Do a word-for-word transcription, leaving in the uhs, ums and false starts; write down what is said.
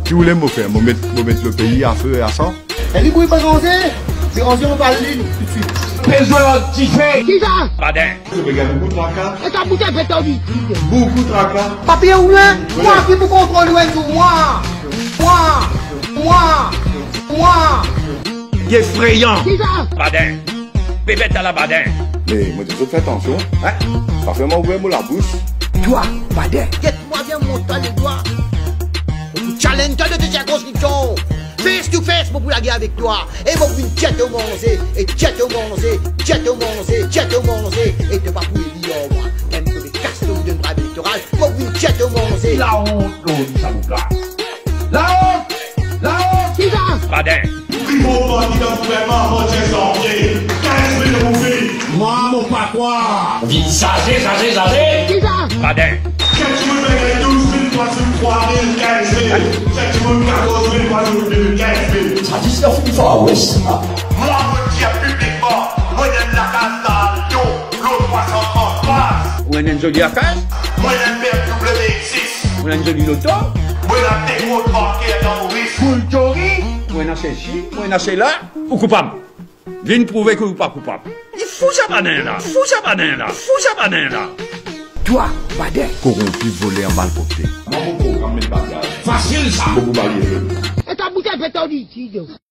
Si vous voulez me faire, je vais mettre le pays à feu et à sang. Et lui, vous ne pouvez pas commencer. C'est rangé, on va l'île tout de suite. Besoin de fait. Qui ça? Badin. Je regarde beaucoup de tracas. Et ta bouteille fait ton vie. Beaucoup de tracas. Papier ou là? Moi qui vous contrôle loin de moi. Moi. Moi. Moi. Effrayant. Qui ça? Badin. Bébête à la badin. Mais moi, je fais attention. Hein? Ça fait m'ouvrir la bouche. Toi, Badin. Quête-moi bien mon tas de doigts. Challenge de tes circonscriptions. Face to face pour la guerre avec toi. Et mon une tête au monde, et tête au monde, tête au monde, tête au monde, et te pas pour les lions, moi. Même que les castons d'un bras électoral, mon une tête au monde, La honte, l'autre, ça vous plaît. La honte. La honte. Qui ça? Badin. Il faut pas dire vraiment votre janvier. quinze mille roupies. Moi, mon patois. Vite, chargé, chargé, chargé. Qui ça? Badin. Qu'est-ce que vous payez douze mille, trois mille, trois mille, quinze mille. Qu'est-ce que vous quatorze mille, trois mille, quinze mille. Ça dit, c'est un film fort, ouais, ça. Moi, je dis publiquement, moi, j'aime la casse dans Lyon, l'autre trois cent trente places. On a une jolie affaire. Moi, j'aime bien W six. On a une jolie loto. Moi, j'aime des gros banquiers dans Maurice. Poultori. On a celle-ci. On a celle-là. Ou coupable. Viens prouver que vous pas coupable. Il faut ça badin là. Il faut ça badin là. Il faut ça badin là. Toi, Badin. Corrompu, volé en balle portée. Facile, ça. Beaucoup balayer. Et ta bouteille fait ton vie,